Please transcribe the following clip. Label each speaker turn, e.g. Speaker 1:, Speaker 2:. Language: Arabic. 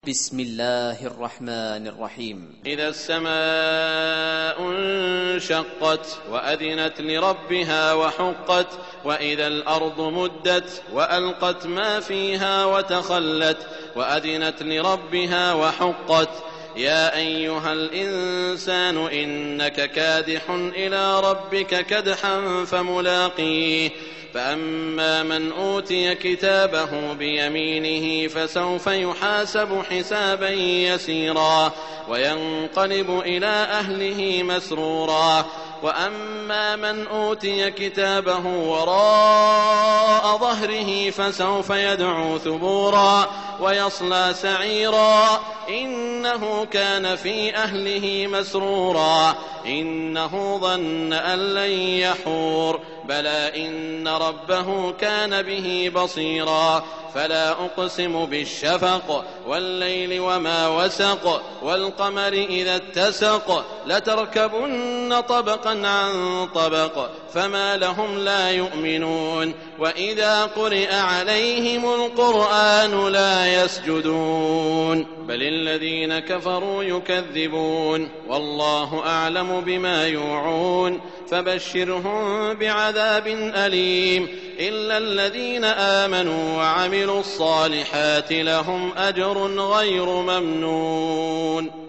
Speaker 1: بسم الله الرحمن الرحيم.
Speaker 2: إذا السماء انشقت وأذنت لربها وحقت وإذا الأرض مدت وألقت ما فيها وتخلت وأذنت لربها وحقت يا أيها الإنسان إنك كادح إلى ربك كدحا فملاقيه فأما من أوتي كتابه بيمينه فسوف يحاسب حسابا يسيرا وينقلب إلى أهله مسرورا وأما من أوتي كتابه وراء ظهره فسوف يدعو ثبورا ويصلى سعيرا إنه كان في أهله مسرورا إنه ظن أن لن يحور بلى إن ربه كان به بصيرا فلا أقسم بالشفق والليل وما وسق والقمر إذا اتسق لتركبن طبقا عن طبق فما لهم لا يؤمنون وإذا قرئ عليهم القرآن لا يسجدون بل الذين كفروا يكذبون والله أعلم بما يوعون فبشرهم بعذاب أليم إلا الذين آمنوا وعملوا الصالحات لهم أجر غير ممنون.